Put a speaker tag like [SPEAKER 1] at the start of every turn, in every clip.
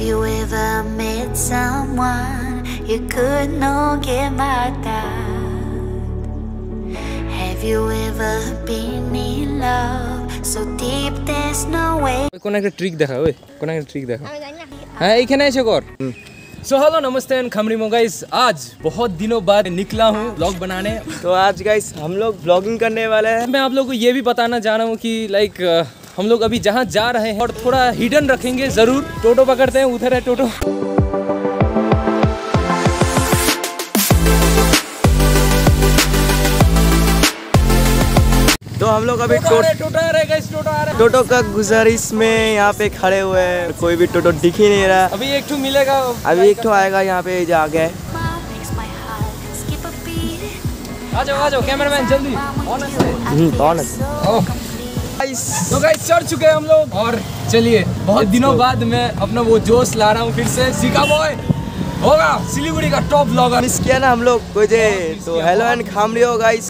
[SPEAKER 1] you ever met someone you could not get mad at? Have you ever been in love so deep there's no way?
[SPEAKER 2] কোন একটা trick দেখা ওই কোন একটা trick দেখা হ্যাঁ এইখানে এসে কর सो हेलो नमस्ते एंड खमरीमो गाइस आज बहुत दिनों बाद निकला हूँ ब्लॉग बनाने।
[SPEAKER 3] तो आज गाइस हम लोग ब्लॉगिंग करने वाले हैं।
[SPEAKER 2] मैं आप लोगों को ये भी बताना चाह रहा हूँ कि लाइक हम लोग अभी जहाँ जा रहे हैं और थोड़ा हिडन रखेंगे जरूर। टोटो पकड़ते हैं, उधर है टोटो।
[SPEAKER 3] तो हम लोग अभी टोटो का गुजारिश में यहाँ पे खड़े हुए हैं। कोई भी टोटो दिख ही नहीं रहा।
[SPEAKER 2] अभी एक ठो मिलेगा,
[SPEAKER 3] अभी एक ठो आएगा यहाँ पे जा गया।
[SPEAKER 2] आ जाओ कैमरामैन जल्दी। तो गाइस चढ़ चुके हैं हम लोग और चलिए बहुत दिनों बाद मैं अपना वो जोश ला रहा हूँ फिर से। सिका बॉय होगा सिलीगुड़ी का टॉप ब्लॉगर।
[SPEAKER 3] मिस किया ना हम लोग कोई दे तो हेलो एंड खामरी हो गाइस।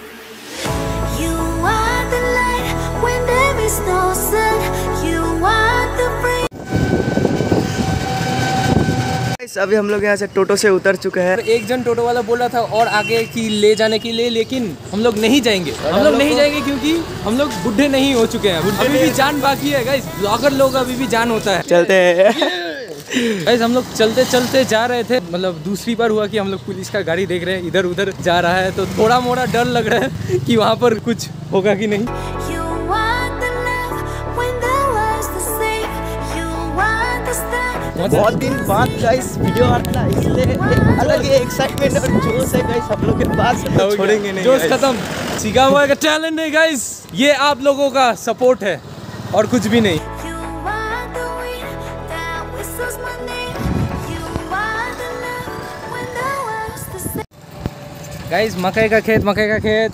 [SPEAKER 3] अभी हम लोग यहाँ से टोटो से उतर चुके हैं।
[SPEAKER 2] एक जन टोटो वाला बोला था और आगे की ले जाने के लिए, लेकिन हम लोग नहीं जाएंगे। हम लोग नहीं जाएंगे क्योंकि हम लोग बुढ़े नहीं हो चुके हैं। अभी भी जान बाकी है गाइस। ब्लॉगर लोग अभी भी जान होता है।
[SPEAKER 3] चलते हैं
[SPEAKER 2] गाइस। हम लोग चलते चलते जा रहे थे, मतलब दूसरी बार हुआ कि हम लोग पुलिस का गाड़ी देख रहे हैं इधर उधर जा रहा है, तो थोड़ा मोड़ा डर लग रहा है कि वहाँ पर कुछ होगा कि नहीं।
[SPEAKER 3] बहुत दिन बाद गाइस वीडियो आता है, इसलिए अलग ही एक्साइटमेंट और जोश है गाइस। हम लोग के पास छोड़ेंगे नहीं,
[SPEAKER 2] जोश खत्म। सिका हुआ का टैलेंट है गाइस, ये आप लोगों का सपोर्ट है और कुछ भी नहीं। गाइस मकई का खेत
[SPEAKER 3] मकई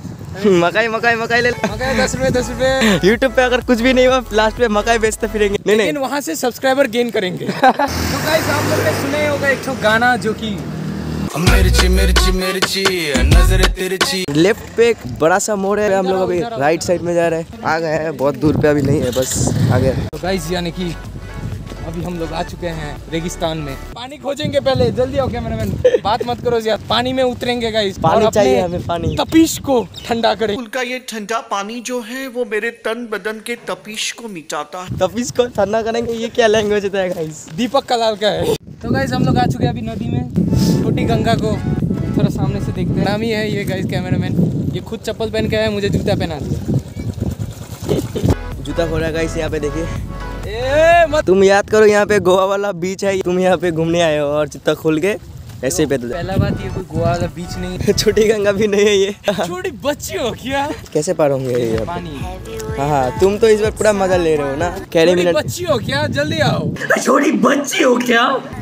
[SPEAKER 3] ले
[SPEAKER 2] 10 रुपए।
[SPEAKER 3] यूट्यूब पे अगर कुछ भी नहीं हुआ लास्ट पे मकई बेचते फिरेंगे।
[SPEAKER 2] लेकिन वहाँ से सब्सक्राइबर गेन करेंगे। तो गाइस आप लोग ने सुने होगा एक गाना जो कि मिर्ची मिर्ची मिर्ची नजर तिरछी।
[SPEAKER 3] लेफ्ट पे एक बड़ा सा मोड़ है, हम लोग अभी राइट साइड में जा रहे हैं। आ गए हैं, बहुत दूर पे अभी नहीं है, बस आ गए।
[SPEAKER 2] तो गाइस यानी कि अभी हम लोग आ चुके हैं रेगिस्तान में। पानी खोजेंगे पहले, जल्दी आओ कैमरामैन। बात मत करो यार, पानी में उतरेंगे गाइस।
[SPEAKER 3] पानी चाहिए हमें, पानी।
[SPEAKER 2] तपीश को ठंडा करें।
[SPEAKER 4] उनका ये ठंडा पानी जो है वो मेरे तन बदन के तपीश को मिटाता है।
[SPEAKER 3] तपीश को ठंडा करेंगे, ये क्या लैंग्वेज होता है गाइस?
[SPEAKER 2] दीपक कलाल का है। तो गाइस हम लोग आ चुके हैं अभी नदी में। छोटी गंगा को थोड़ा सामने से देखते हैं। नाम ही है ये गाइस कैमरामैन। ये खुद चप्पल पहन के आया, मुझे जूता पहना दिया।
[SPEAKER 3] जूता खोला गाइस, यहाँ पे देखिए। तुम याद करो, यहाँ पे गोवा वाला बीच है, तुम यहाँ पे घूमने आए हो और जूता खोल के ऐसे ही पैदल।
[SPEAKER 2] पहला बात ये कोई गोवा वाला बीच नहीं है।
[SPEAKER 3] छोटी गंगा भी नहीं है ये।
[SPEAKER 2] छोटी बच्ची हो क्या?
[SPEAKER 3] कैसे पार होंगे ये
[SPEAKER 2] पानी?
[SPEAKER 3] हाँ तुम तो इस बार पूरा मजा ले रहे हो ना। कैरी मिनट
[SPEAKER 2] बच्ची हो क्या? जल्दी आओ।
[SPEAKER 3] छोटी बच्ची हो क्या?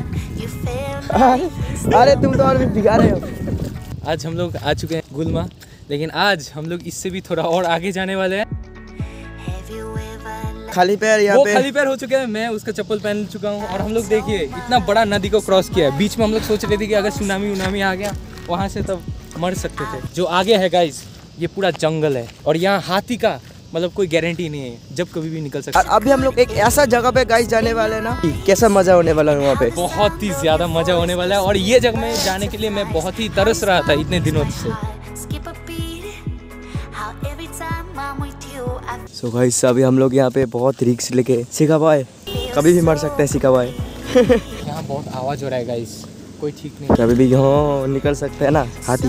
[SPEAKER 3] अरे तुम तो और भी भिगा रहे हो।
[SPEAKER 2] आज हम लोग आ चुके हैं गुलमा, लेकिन आज हम लोग इससे भी थोड़ा और आगे जाने वाले हैं।
[SPEAKER 3] खाली पैर यहाँ पे
[SPEAKER 2] खाली पैर हो चुके हैं। मैं उसका चप्पल पहन चुका हूँ और हम लोग देखिए इतना बड़ा नदी को क्रॉस किया है। बीच में हम लोग सोच रहे थे कि अगर सुनामी आ गया वहाँ से तब मर सकते थे। जो आगे है गाइस ये पूरा जंगल है और यहाँ हाथी का मतलब कोई गारंटी नहीं है, जब कभी भी निकल सकता है।
[SPEAKER 3] अभी हम लोग एक ऐसा जगह पे गाइस जाने वाले हैं ना, कैसा मजा होने वाला है वहाँ पे।
[SPEAKER 2] बहुत ही ज्यादा मजा होने वाला है और ये जगह में जाने के लिए मैं बहुत ही तरस रहा था इतने दिनों से।
[SPEAKER 3] सो गाइस अभी हम लोग यहाँ पे बहुत रिस्क लेके, सिका बॉय कभी भी मर सकते हैं सिका बॉय।
[SPEAKER 2] यहाँ बहुत आवाज हो रहा है गाइस, कोई ठीक नहीं।
[SPEAKER 3] कभी भी यहाँ निकल सकते हैं ना हाथी।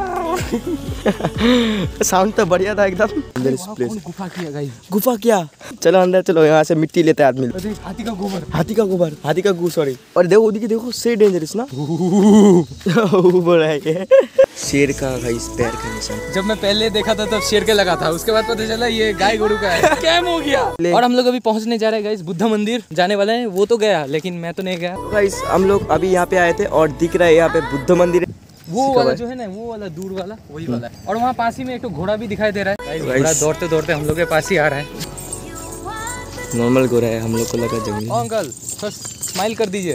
[SPEAKER 3] साउंड तो बढ़िया था एकदम।
[SPEAKER 2] गुफा किया गाइस,
[SPEAKER 3] गुफा क्या? चलो अंदर चलो, यहाँ से मिट्टी लेते हैं आदमी।
[SPEAKER 2] हाथी का गोबर,
[SPEAKER 3] हाथी का गू सॉरी। और देखो उधर देखो, से डेंजरस ना। बोला है शेर का गाइस पैर का निशान।
[SPEAKER 2] जब मैं पहले देखा था तब शेर के लगा था, उसके बाद पता चला ये गाय गोरू का है। कैम हो गया। और हम लोग अभी पहुंचने जा रहे हैं गाइस, बुद्ध मंदिर जाने वाले हैं। वो तो गया लेकिन मैं तो नहीं गया
[SPEAKER 3] गाइस। हम लोग अभी यहाँ पे आए थे और दिख रहा है यहाँ पे बुद्ध मंदिर।
[SPEAKER 2] वो वाला जो है ना, वो वाला दूर वाला वही वाला है। और वहाँ पास ही में एक तो घोड़ा भी दिखाई दे रहा है। घोड़ा दौड़ते दौड़ते हम लोग के पास ही आ रहा है।
[SPEAKER 3] नॉर्मल घोड़ा है, हम लोग को लगा जंगली।
[SPEAKER 2] अंकल बस स्माइल कर दीजिए,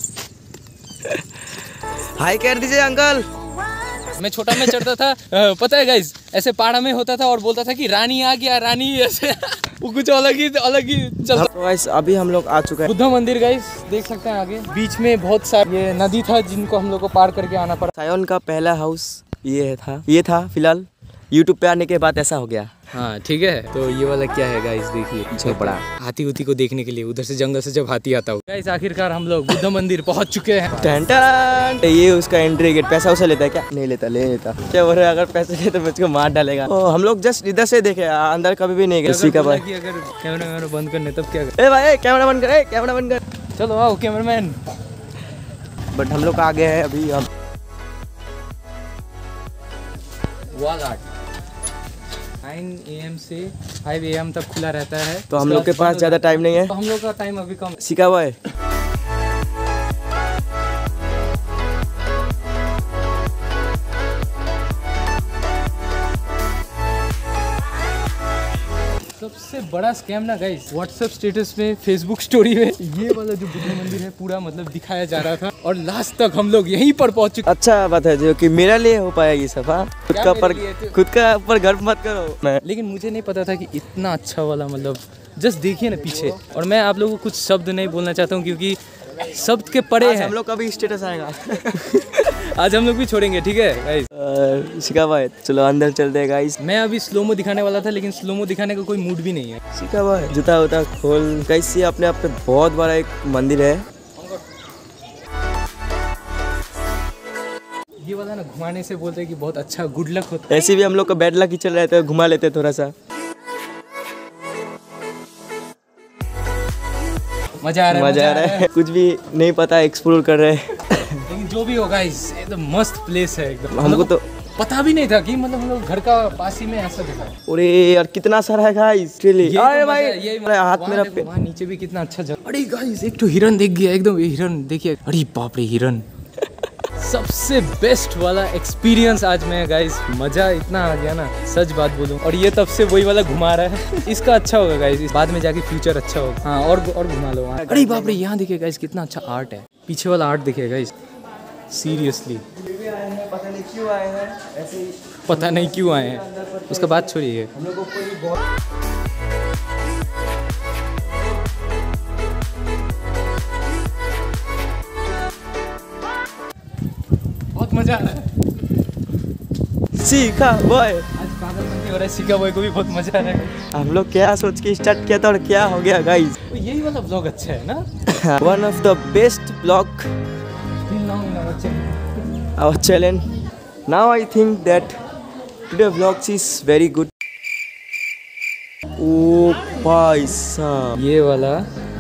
[SPEAKER 3] हाय कर दीजिए अंकल।
[SPEAKER 2] मैं छोटा में चढ़ता था, पता है गाइस, ऐसे पहाड़ में होता था और बोलता था कि रानी आ गया, रानी ऐसे। वो कुछ अलग ही चल।
[SPEAKER 3] तो गाइस अभी हम लोग आ चुके हैं
[SPEAKER 2] बुद्धा मंदिर गाइस, देख सकते हैं आगे बीच में बहुत सारे ये नदी था जिनको हम लोग को पार करके आना पड़ा।
[SPEAKER 3] सायोन का पहला हाउस ये था। फिलहाल यूट्यूब पे आने के बाद ऐसा हो गया।
[SPEAKER 2] हाँ ठीक है, तो ये वाला क्या है गाइस, देखिए पीछे बड़ा हाथी उती को देखने के लिए उधर से जंगल से जब हाथी आता हो। गाइस आखिरकार हम लोग बुद्ध मंदिर पहुंच चुके हैं।
[SPEAKER 3] टन टन। ये उसका एंट्री गेट। पैसा उसे लेता है क्या? नहीं लेता, ले लेता। क्या बोल रहे हैं, अगर पैसे ले तो मुझको मार डालेगा। हम लोग जस्ट इधर से देखे, अंदर कभी भी नहीं गए। सीखा भाई
[SPEAKER 2] अगर कैमरा बंद करने तब क्या कर?
[SPEAKER 3] ए भाई कैमरा बंद कर, कैमरा बंद कर।
[SPEAKER 2] चलो आओ कैमरामैन।
[SPEAKER 3] बट हम लोग आगे हैं अभी। हम
[SPEAKER 2] वॉल आर्ट 9 AM से 5 AM तक खुला रहता है।
[SPEAKER 3] तो हम लोग के पास ज्यादा टाइम नहीं है।
[SPEAKER 2] तो हम लोग का टाइम अभी कम।
[SPEAKER 3] सीखा हुआ है।
[SPEAKER 2] सबसे बड़ा स्कैम ना गाइस, व्हाट्सएप स्टेटस में, फेसबुक स्टोरी में ये वाला जो बुद्ध मंदिर है पूरा मतलब दिखाया जा रहा था और लास्ट तक हम लोग यहीं पर पहुंच चुके।
[SPEAKER 3] अच्छा बात है जो कि मेरे लिए हो पाया ये सब। हाँ खुद का ऊपर गर्व मत करो।
[SPEAKER 2] लेकिन मुझे नहीं पता था कि इतना अच्छा वाला मतलब जस्ट देखिए ना पीछे। और मैं आप लोगों को कुछ शब्द नहीं बोलना चाहता हूँ क्योंकि शब्द के परे है।
[SPEAKER 3] हम लोग का भी स्टेटस आएगा।
[SPEAKER 2] आज हम लोग भी छोड़ेंगे, ठीक है गाइस।
[SPEAKER 3] शिका भाई चलो अंदर चलते हैं गाइस।
[SPEAKER 2] मैं अभी स्लोमो दिखाने वाला था लेकिन स्लोमो दिखाने का कोई मूड भी नहीं है।
[SPEAKER 3] शिका भाई जूता उता खोल। गाइस ये अपने आप पे बहुत बड़ा एक मंदिर है।
[SPEAKER 2] ये वाला ना घुमाने से बोलते हैं कि बहुत अच्छा गुड लक होता है।
[SPEAKER 3] ऐसे भी हम लोग का बैड लक ही चल रहा है, घुमा लेते थोड़ा सा।
[SPEAKER 2] मजा आ रहा है।
[SPEAKER 3] कुछ भी नहीं पता, एक्सप्लोर कर रहे हैं।
[SPEAKER 2] लेकिन जो भी होगा एकदम मस्त प्लेस है एकदम।
[SPEAKER 3] हमको तो
[SPEAKER 2] पता भी नहीं था कि मतलब हम लोग घर का पास ही में ऐसा दिखा।
[SPEAKER 3] अरे यार कितना सारा है गाइस। अरे भाई हाथ मेरा पे।
[SPEAKER 2] वहाँ नीचे भी कितना अच्छा जगह। अरे गाइस एक तो हिरन दिख गया एकदम। हिरन देखिए, अरे बाप रे हिरन। सबसे बेस्ट वाला एक्सपीरियंस आज में गाइस, मजा इतना आ गया ना सच बात बोलूं। और ये तब से वही वाला घुमा रहा है। इसका अच्छा होगा गाइस, बाद में जाके फ्यूचर अच्छा होगा। हाँ और घुमा लो वहाँ। अरे बाप रे यहाँ देखिए गाइस कितना अच्छा आर्ट है। पीछे वाला आर्ट देखिए गाइस, सीरियसली
[SPEAKER 3] पता नहीं क्यों आए हैं ऐसे ही।
[SPEAKER 2] पता नहीं क्यों आए हैं, उसका बात छोड़िए।
[SPEAKER 3] हम लोगों को
[SPEAKER 2] बहुत मजा आ रहा है।
[SPEAKER 3] सीखा बॉय
[SPEAKER 2] आज पागलपंती हो रहा है। सीखा बॉय को भी बहुत मजा आ रहा है।
[SPEAKER 3] हम लोग क्या सोच के स्टार्ट किया था और क्या हो गया गाइस।
[SPEAKER 2] तो यही वाला ब्लॉग अच्छा है ना।
[SPEAKER 3] One of the best blog our channel. Now I think that today vlogs is very good. ओ भाई साहब
[SPEAKER 2] ये वाला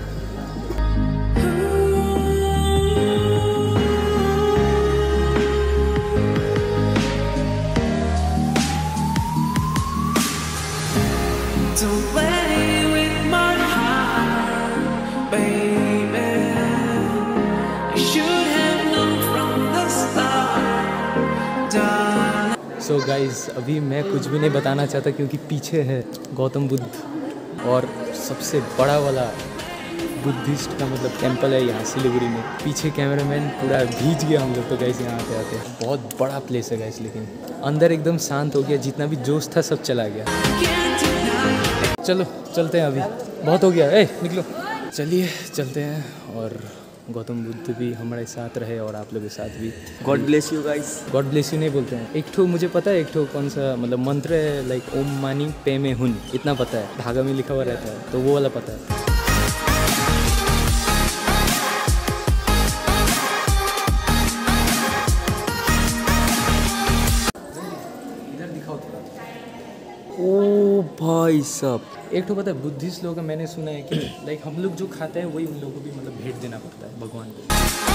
[SPEAKER 2] सो गाइज अभी मैं कुछ भी नहीं बताना चाहता क्योंकि पीछे है गौतम बुद्ध और सबसे बड़ा वाला बुद्धिस्ट का मतलब टेम्पल है यहाँ सिलीगुड़ी में। पीछे कैमरामैन पूरा भीज गया हम लोग तो गाइस यहाँ पे आते हैं। बहुत बड़ा प्लेस है गाइस, लेकिन अंदर एकदम शांत हो गया, जितना भी जोश था सब चला गया। चलो चलते हैं, अभी बहुत हो गया। निकलो चलिए चलते हैं। और गौतम बुद्ध भी हमारे साथ रहे और आप लोगों के साथ भी।
[SPEAKER 3] God bless you guys.
[SPEAKER 2] God bless you नहीं बोलते हैं। एक ठो मुझे पता है, एक ठो कौन सा मतलब मंत्र है लाइक ओम मानी पे में हुन, इतना पता है, धागा में लिखा हुआ रहता है, तो वो वाला पता है। इधर दिखाओ थोड़ा।
[SPEAKER 3] ओ भाई साहब
[SPEAKER 2] एक तो पता है बुद्धिस्ट लोग का मैंने सुना है कि लाइक हम लोग जो खाते हैं वही उन लोगों को भी मतलब भेंट देना पड़ता है भगवान को।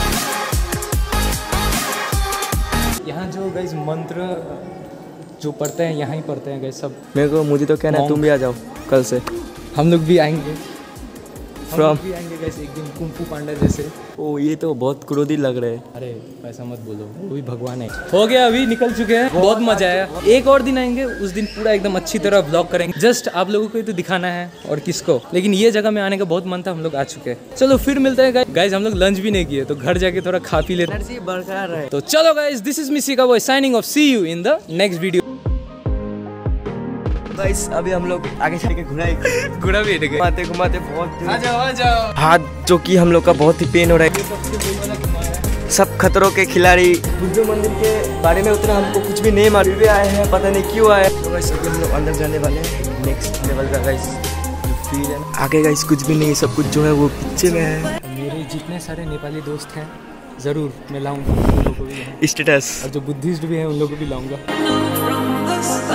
[SPEAKER 2] यहाँ जो गाइस मंत्र जो पढ़ते हैं यहाँ ही पढ़ते हैं गाइस सब।
[SPEAKER 3] मुझे तो कहना है तुम भी आ जाओ कल से।
[SPEAKER 2] हम लोग भी आएंगे।
[SPEAKER 3] From
[SPEAKER 2] भी आएंगे गाइस एक दिन कुंग फू पांडा जैसे।
[SPEAKER 3] ओ ये तो बहुत क्रोधी लग रहे हैं।
[SPEAKER 2] अरे ऐसा मत बोलो, वो भी भगवान है। हो गया, अभी निकल चुके हैं, बहुत मजा आया। एक और दिन आएंगे, उस दिन पूरा एकदम अच्छी तरह ब्लॉग करेंगे। जस्ट आप लोगों को ही तो दिखाना है और किसको, लेकिन ये जगह में आने का बहुत मन था, हम लोग आ चुके हैं। चलो फिर मिलते हैं गाइस। हम लोग लंच भी नहीं किए तो घर जाके थोड़ा खा पी लेते
[SPEAKER 3] बरकरार है।
[SPEAKER 2] तो चलो गाइस, दिस इज मी सीखा boy signing off. See you in the next video.
[SPEAKER 3] Guys अभी हम लोग आगे चल के घुड़ा भी घुमाते घुमाते बहुत
[SPEAKER 2] आ जाओ
[SPEAKER 3] हाथ जो कि हम लोग का बहुत ही पेन हो रहा है।
[SPEAKER 2] सबसे वही वाला घुमाया है।
[SPEAKER 3] सब खतरों के खिलाड़ी। बुद्ध मंदिर के बारे में उतना हमको कुछ भी नहीं मालूम भी आए हैं, पता नहीं क्यों आए। तो गाइस अभी हम लोग अंदर जाने वाले हैं नेक्स्ट लेवल का गाइस फील है। आगे गाइस कुछ भी नहीं, सब कुछ जो है वो पीछे में है।
[SPEAKER 2] मेरे जितने सारे नेपाली दोस्त हैं ज़रूर मैं लाऊंगा उन लोगों को भी यहाँ।
[SPEAKER 3] स्टेटस
[SPEAKER 2] और जो बुद्धिस्ट भी हैं उन लोगों को भी लाऊंगा।